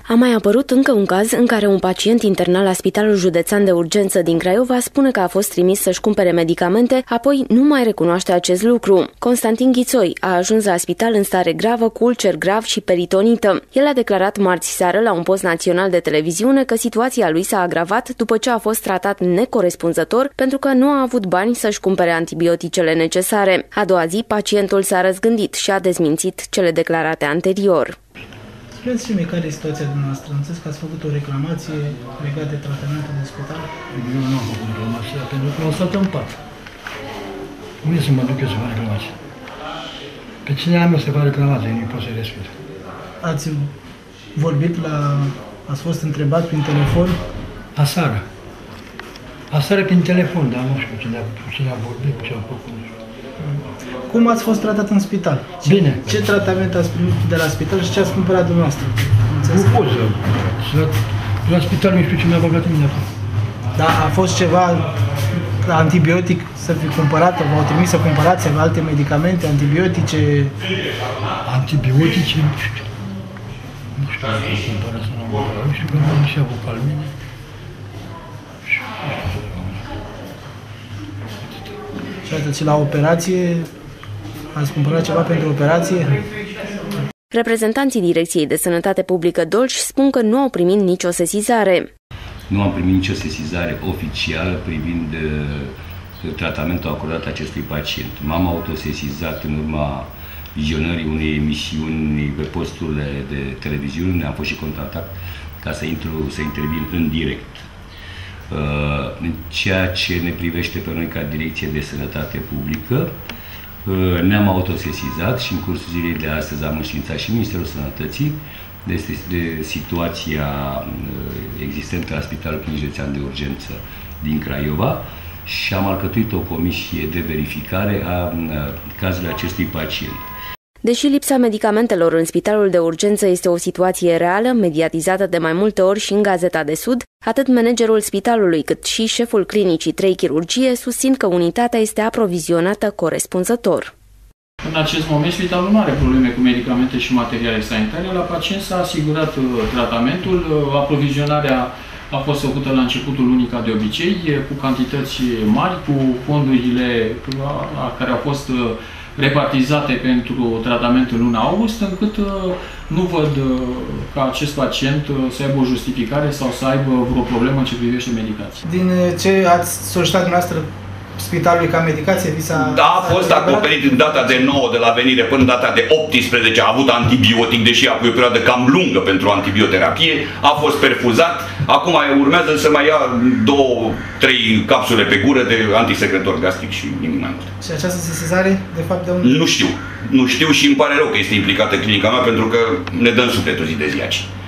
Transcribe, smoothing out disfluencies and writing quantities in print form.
A mai apărut încă un caz în care un pacient internat la Spitalul Județean de Urgență din Craiova spune că a fost trimis să-și cumpere medicamente, apoi nu mai recunoaște acest lucru. Constantin Ghițoi a ajuns la spital în stare gravă, cu ulcer grav și peritonită. El a declarat marți seară la un post național de televiziune că situația lui s-a agravat după ce a fost tratat necorespunzător pentru că nu a avut bani să-și cumpere antibioticele necesare. A doua zi, pacientul s-a răzgândit și a dezmințit cele declarate anterior. Spuneți-mi care e situația dumneavoastră. Am înțeles că ați făcut o reclamație legată de tratamentul de spital? Eu nu am făcut reclamație, pentru că am stat în pat. Unde să mă duc eu să fac reclamație? Pe cine am eu să fac reclamație, nu pot să-i respect. Ați vorbit ați fost întrebat prin telefon? Aseară. Aseară prin telefon, dar nu știu cine a vorbit, ce a făcut. Cum ați fost tratat în spital? Bine. Ce tratament ați primit de la spital și ce ați cumpărat dumneavoastră? Nu pot să... La spital nu știu ce mi-a băgat în mine. Da, a fost ceva antibiotic să fi cumpărat? V-au trimis să cumpărați alte medicamente, antibiotice? Antibiotice? Nu știu. Nu știu dacă am cumpărat sau nu am cumpărat. Nu știu că nu am și avut palmine. Și atât, și la operație? Ați cumpărat ceva pentru operație? Reprezentanții Direcției de Sănătate Publică Dolj spun că nu au primit nicio sesizare. Nu am primit nicio sesizare oficială privind tratamentul acordat acestui pacient. M-am autosesizat în urma vizionării unei emisiuni pe posturile de televiziune, am fost și contactat ca să intervin în direct. În ceea ce ne privește pe noi ca Direcție de Sănătate Publică, ne-am autosesizat și în cursul zilei de astăzi am înștiințat și Ministerul Sănătății de situația existentă la Spitalul Clinic Județean de Urgență din Craiova și am alcătuit o comisie de verificare a cazului acestui pacient. Deși lipsa medicamentelor în Spitalul de Urgență este o situație reală, mediatizată de mai multe ori și în Gazeta de Sud, atât managerul spitalului cât și șeful clinicii 3 Chirurgie susțin că unitatea este aprovizionată corespunzător. În acest moment, spitalul nu are probleme cu medicamente și materiale sanitare. La pacient s-a asigurat tratamentul, aprovizionarea a fost făcută la începutul lunii ca de obicei, cu cantități mari, cu fondurile care au fost repartizate pentru tratament în luna august, încât nu văd ca acest pacient să aibă o justificare sau să aibă vreo problemă în ce privește medicația. Din ce ați solicitat dumneavoastră spitalului ca medicație? A fost acoperit în data de 9 de la venire până în data de 18, a avut antibiotic, deși a fost o perioadă cam lungă pentru antibioterapie, a fost perfuzat, acum urmează să mai ia 2-3 capsule pe gură de antisecretor gastric și nimic mai mult. Și această sesizare, de fapt, de unde? Nu știu. Nu știu și îmi pare rău că este implicată clinica mea, pentru că ne dăm sufletul zi de zi aici.